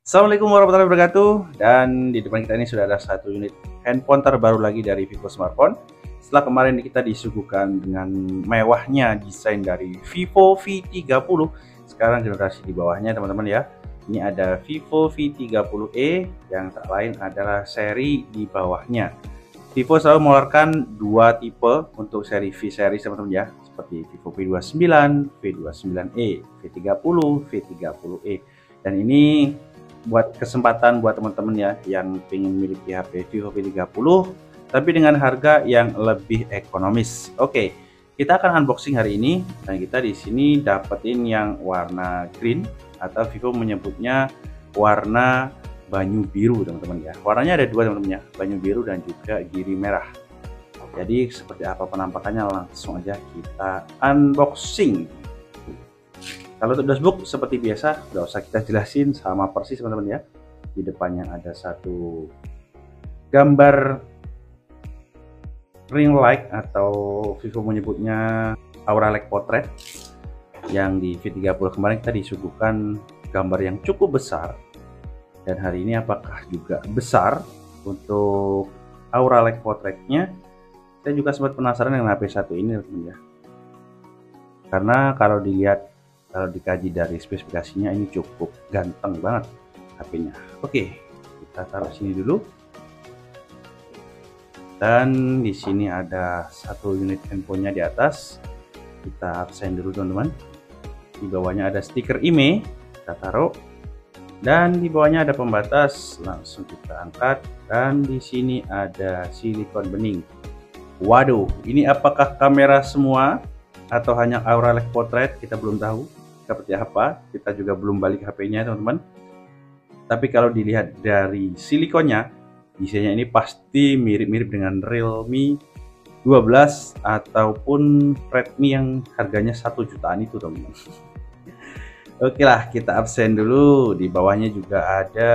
Assalamualaikum warahmatullahi wabarakatuh. Dan di depan kita ini sudah ada satu unit handphone terbaru lagi dari Vivo Smartphone. Setelah kemarin kita disuguhkan dengan mewahnya desain dari Vivo V30, sekarang generasi di bawahnya teman-teman ya. Ini ada Vivo V30e yang tak lain adalah seri di bawahnya. Vivo selalu mengeluarkan dua tipe untuk seri V series teman-teman ya, seperti Vivo V29, V29e, V30, V30e. Dan ini buat kesempatan buat teman-teman ya yang ingin memiliki HP Vivo V30 tapi dengan harga yang lebih ekonomis. Oke, kita akan unboxing hari ini dan kita di sini dapetin yang warna green atau Vivo menyebutnya warna banyu biru teman-teman ya. Warnanya ada dua teman-teman ya, banyu biru dan juga giri merah. Jadi seperti apa penampakannya, langsung aja kita unboxing. Kalau untuk dashboard seperti biasa, nggak usah kita jelasin, sama persis teman-teman ya. Di depannya ada satu gambar ring light atau Vivo menyebutnya Aura Light Portrait. Yang di V30 kemarin kita disuguhkan gambar yang cukup besar. Dan hari ini apakah juga besar untuk Aura Light Portrait-nya? Saya juga sempat penasaran dengan HP satu ini teman-teman ya. Karena kalau dikaji dari spesifikasinya ini cukup ganteng banget HP-nya. Oke, kita taruh sini dulu. Dan di sini ada satu unit handphonenya di atas. Kita absen dulu teman-teman. Di bawahnya ada stiker IMEI, kita taruh. Dan di bawahnya ada pembatas, langsung kita angkat. Dan di sini ada silikon bening. Waduh, ini apakah kamera semua atau hanya Aura Light Portrait? Kita belum tahu seperti apa, kita juga belum balik HP-nya teman-teman. Tapi kalau dilihat dari silikonnya, desainnya ini pasti mirip-mirip dengan Realme 12 ataupun Redmi yang harganya 1 jutaan itu teman-teman. Oke lah, kita absen dulu. Di bawahnya juga ada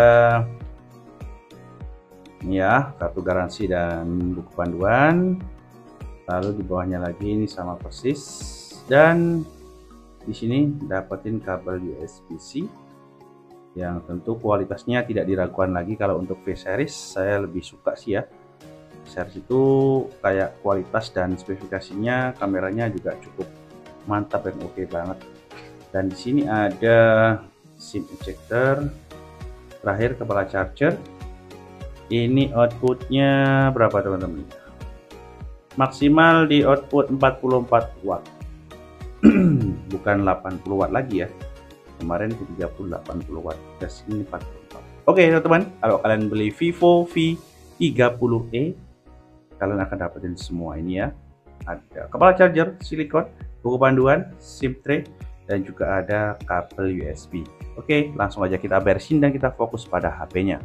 ini ya, kartu garansi dan buku panduan. Lalu di bawahnya lagi ini sama persis, dan di sini dapetin kabel USB-C yang tentu kualitasnya tidak diragukan lagi. Kalau untuk V series saya lebih suka sih ya. Series itu kayak kualitas dan spesifikasinya, kameranya juga cukup mantap dan oke banget. Dan di sini ada SIM ejector, terakhir kepala charger. Ini outputnya berapa teman-teman? Maksimal di output 44 watt. Bukan 80 watt lagi ya, kemarin 30 80 watt, dan sini 44. Oke teman-teman, kalau kalian beli Vivo V30e kalian akan dapetin semua ini ya. Ada kepala charger silikon, buku panduan, SIM tray, dan juga ada kabel USB. Oke, langsung aja kita beresin dan kita fokus pada HP-nya.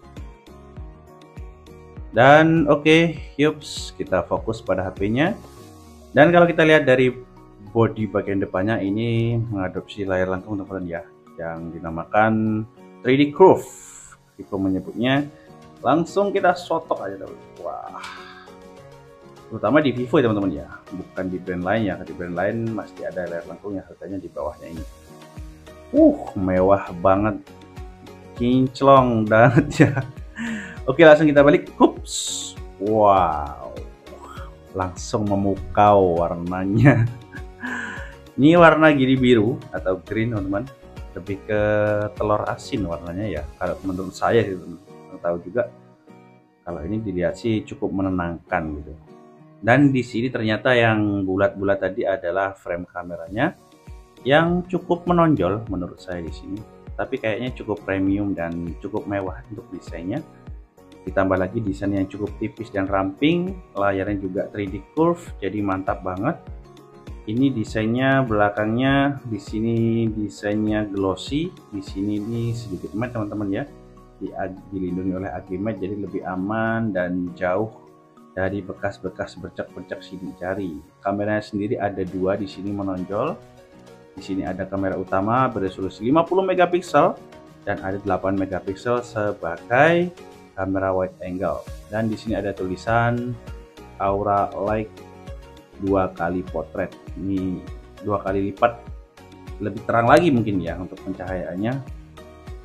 Dan oke, yups, kita fokus pada HP-nya. Dan kalau kita lihat dari bodi bagian depannya, ini mengadopsi layar langkung teman-teman ya, yang dinamakan 3D Curve. Vivo menyebutnya. Langsung kita sotok aja teman-teman. Wah, terutama di Vivo ya teman-teman ya, bukan di brand lain ya. Di brand lain masih ada layar langkung yang harganya di bawahnya ini. Mewah banget, kinclong banget ya. Oke, langsung kita balik. Hups, wow, langsung memukau warnanya. Ini warna giri biru atau green teman-teman, lebih ke telur asin warnanya ya. Kalau menurut saya sih teman-teman, tahu juga kalau ini dilihat sih cukup menenangkan gitu. Dan di sini ternyata yang bulat-bulat tadi adalah frame kameranya yang cukup menonjol menurut saya di sini. Tapi kayaknya cukup premium dan cukup mewah untuk desainnya. Ditambah lagi desain yang cukup tipis dan ramping, layarnya juga 3D Curve, jadi mantap banget. Ini desainnya belakangnya, di sini desainnya glossy, di sini ini sedikit matte teman-teman ya. Dilindungi oleh AG matte, jadi lebih aman dan jauh dari bekas-bekas bercak-bercak sidik jari. Kameranya sendiri ada dua di sini menonjol. Di sini ada kamera utama beresolusi 50 megapiksel dan ada 8 megapiksel sebagai kamera wide angle. Dan di sini ada tulisan Aura Light 2 kali Portrait. Ini 2 kali lipat, lebih terang lagi mungkin ya untuk pencahayaannya.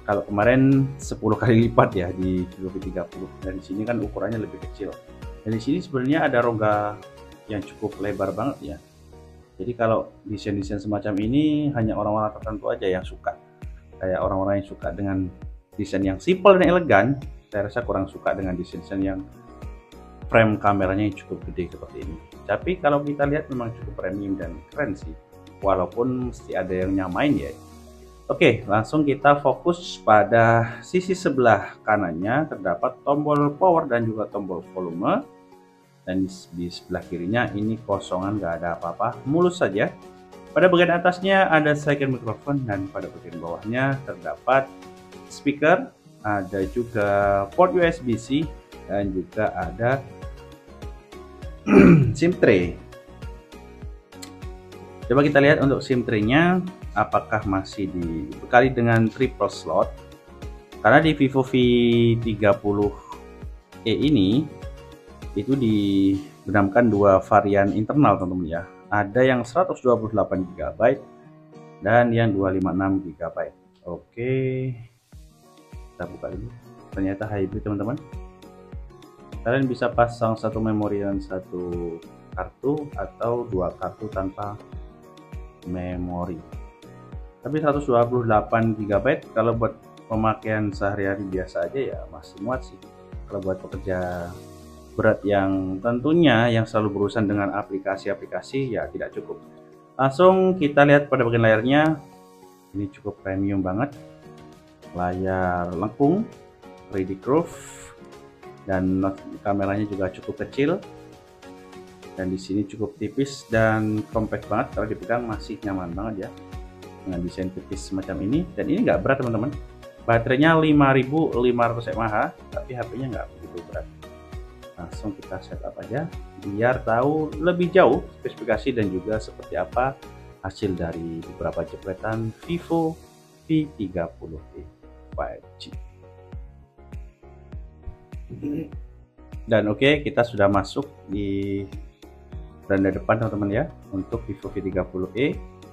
Kalau kemarin 10 kali lipat ya di Vivo V30, dan di sini kan ukurannya lebih kecil. Dan di sini sebenarnya ada rongga yang cukup lebar banget ya. Jadi kalau desain-desain semacam ini hanya orang-orang tertentu aja yang suka. Kayak orang-orang yang suka dengan desain yang simple dan elegan, saya rasa kurang suka dengan desain yang frame kameranya yang cukup gede seperti ini. Tapi kalau kita lihat memang cukup premium dan keren sih, walaupun mesti ada yang nyamain ya. Oke, langsung kita fokus pada sisi sebelah kanannya. Terdapat tombol power dan juga tombol volume, dan di sebelah kirinya ini kosongan, gak ada apa-apa, mulus saja. Pada bagian atasnya ada second microphone, dan pada bagian bawahnya terdapat speaker, ada juga port USB-C, dan juga ada SIM tray. Coba kita lihat untuk SIM tray-nya apakah masih dibekali dengan triple slot. Karena di Vivo V30e ini itu dibenamkan dua varian internal teman-teman ya. Ada yang 128 GB dan yang 256 GB. Oke, kita buka dulu. Ternyata hybrid teman-teman. Kalian bisa pasang satu memori dan satu kartu, atau dua kartu tanpa memori. Tapi 128 GB kalau buat pemakaian sehari-hari biasa aja ya masih muat sih. Kalau buat pekerja berat yang tentunya yang selalu berurusan dengan aplikasi-aplikasi ya tidak cukup. Langsung kita lihat pada bagian layarnya. Ini cukup premium banget. Layar lengkung, 3D curve, dan kameranya juga cukup kecil. Dan di sini cukup tipis dan compact banget, kalau dipegang masih nyaman banget ya dengan desain tipis semacam ini. Dan ini nggak berat teman-teman, baterainya 5500 mAh, tapi HP-nya nggak begitu berat. Langsung kita setup aja biar tahu lebih jauh spesifikasi dan juga seperti apa hasil dari beberapa jepretan Vivo V30e 5G. Dan oke, kita sudah masuk di beranda depan teman-teman ya untuk Vivo V30e.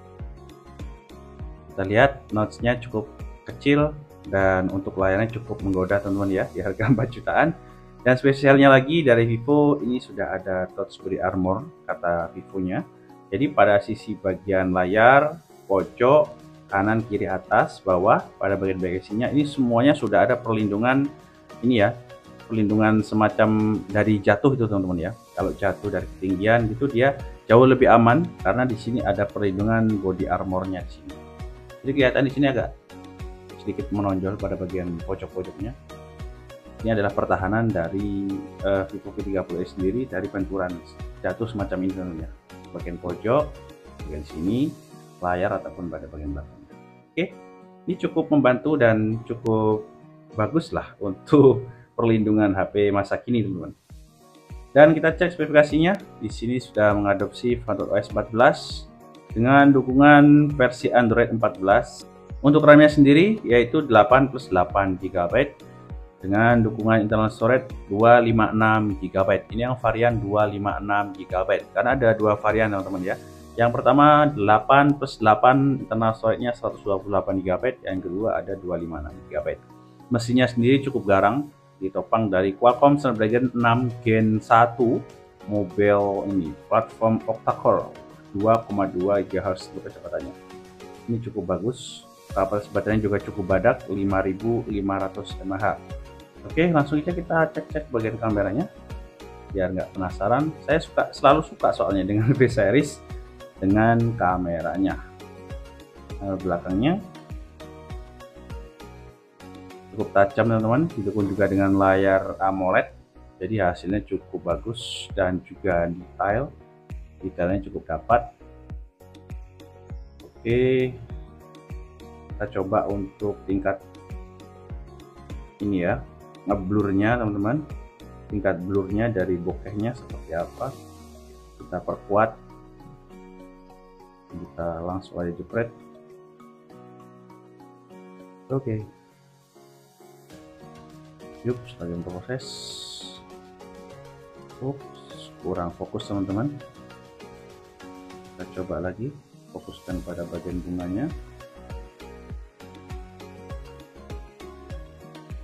Kita lihat notch-nya cukup kecil dan untuk layarnya cukup menggoda teman-teman ya di harga 4 jutaan. Dan spesialnya lagi dari Vivo, ini sudah ada Touch Body Armor kata Vivo-nya. Jadi pada sisi bagian layar, pojok, kanan, kiri, atas, bawah, pada bagian bagasinya ini semuanya sudah ada perlindungan ini ya, perlindungan semacam dari jatuh itu teman-teman ya. Kalau jatuh dari ketinggian gitu dia jauh lebih aman karena di sini ada perlindungan body armornya di sini. Jadi kelihatan di sini agak sedikit menonjol pada bagian pojok-pojoknya. Ini adalah pertahanan dari Vivo V30e sendiri dari benturan jatuh semacam ini teman-teman ya. Bagian pojok, bagian sini, layar ataupun pada bagian belakangnya. Oke, ini cukup membantu dan cukup bagus lah untuk perlindungan HP masa kini teman-teman. Dan kita cek spesifikasinya. Di sini sudah mengadopsi OS 14 dengan dukungan versi Android 14. Untuk RAM-nya sendiri yaitu 8+8 GB dengan dukungan internal storage 256 GB. Ini yang varian 256 GB karena ada dua varian teman-teman ya. Yang pertama 8+8 internal storage-nya 128 GB, yang kedua ada 256 GB. Mesinnya sendiri cukup garang, ditopang dari Qualcomm Snapdragon 6 Gen 1 mobile ini, platform octa-core 2,2 GHz untuk kecepatannya. Ini cukup bagus, kapasitas baterainya juga cukup badak 5500 mAh. Oke, langsung aja kita cek-cek bagian kameranya biar nggak penasaran. Saya selalu suka soalnya dengan V series dengan kameranya. Belakangnya cukup tajam teman-teman, didukung juga dengan layar AMOLED, jadi hasilnya cukup bagus dan juga detailnya cukup dapat. Oke, kita coba untuk tingkat ini ya, ngeblurnya teman-teman, tingkat blurnya dari bokehnya seperti apa, kita perkuat, kita langsung aja jepret. Oke. Yups, lagi proses. Ups, kurang fokus teman-teman. Kita coba lagi, fokuskan pada bagian bunganya.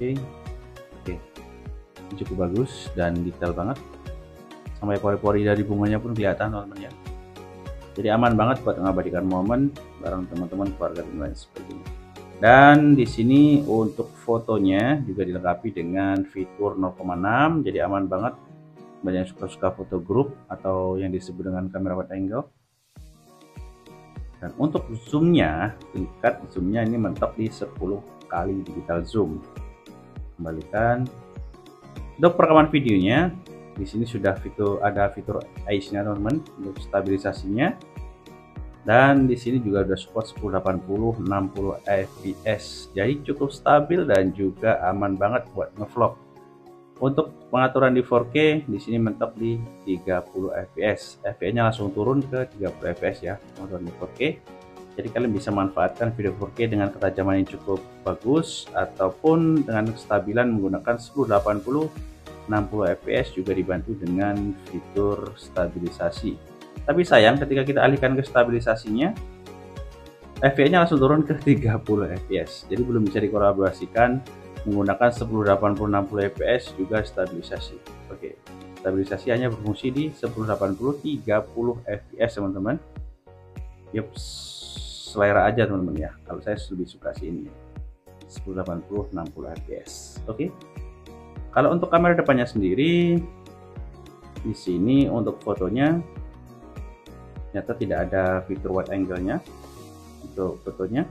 Oke, ini cukup bagus dan detail banget, sampai pori-pori dari bunganya pun kelihatan teman-teman ya. Jadi aman banget buat mengabadikan momen bareng teman-teman, keluarga dan lain sebagainya. Dan di sini untuk fotonya juga dilengkapi dengan fitur 0,6, jadi aman banget. Banyak suka-suka foto grup atau yang disebut dengan kamera wide angle. Dan untuk zoomnya, tingkat zoomnya ini mentok di 10 kali digital zoom. Kembalikan. Untuk perekaman videonya, di sini sudah ada fitur ISO-nya teman-teman untuk stabilisasinya. Dan di sini juga ada support 1080 60 fps, jadi cukup stabil dan juga aman banget buat ngevlog. Untuk pengaturan di 4K di sini mentok di 30 fps, fps-nya langsung turun ke 30 fps ya pengaturan di 4K. Jadi kalian bisa manfaatkan video 4K dengan ketajaman yang cukup bagus ataupun dengan kestabilan menggunakan 1080 60 fps, juga dibantu dengan fitur stabilisasi. Tapi sayang ketika kita alihkan ke stabilisasinya, fps-nya langsung turun ke 30 fps. Jadi belum bisa dikolaborasikan menggunakan 1080 60 fps juga stabilisasi. Oke, stabilisasi hanya berfungsi di 1080 30 fps teman-teman. Yups, selera aja teman-teman ya. Kalau saya lebih suka sih ini 1080 60 fps. Oke. Kalau untuk kamera depannya sendiri, di sini untuk fotonya ternyata tidak ada fitur wide angle-nya untuk fotonya.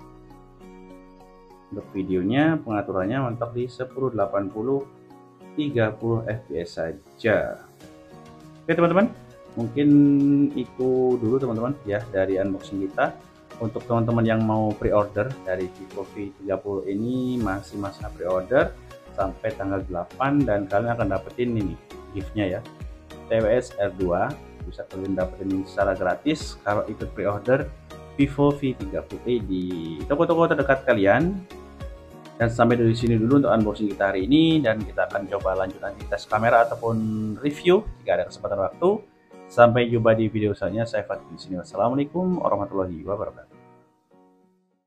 Untuk videonya pengaturannya mentok di 1080 30 fps saja. Oke teman-teman, mungkin itu dulu teman-teman ya dari unboxing kita. Untuk teman-teman yang mau pre-order dari Vivo V30 ini, masih masa pre-order sampai tanggal 8, dan kalian akan dapetin ini gift-nya ya, TWS R2. Bisa kalian dapetin secara gratis kalau ikut pre-order Vivo V30e di toko-toko terdekat kalian. Dan sampai dari sini dulu untuk unboxing kita hari ini, dan kita akan coba lanjut nanti tes kamera ataupun review jika ada kesempatan waktu. Sampai jumpa di video selanjutnya. Saya Fatih di sini. Wassalamualaikum warahmatullahi wabarakatuh.